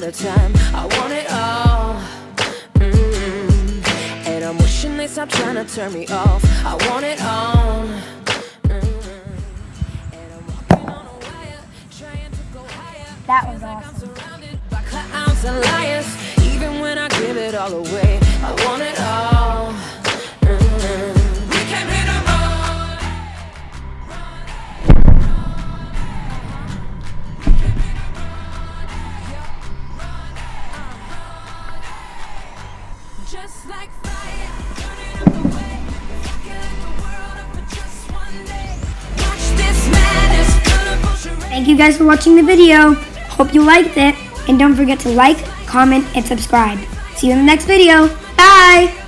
out of time. I want it all. And I'm wishing they stop trying to turn me off. I want it all. And I'm walking on a wire, trying to go higher. That was awesome. Surrounded by clowns and liars. Even when I give it all away, I want it all. We came here to run. Just like fire, burning up the way, rocking like the world up for just one day. Watch this madness, colorful charade. Thank you guys for watching the video. Hope you liked it. And don't forget to like, comment, and subscribe. See you in the next video. Bye!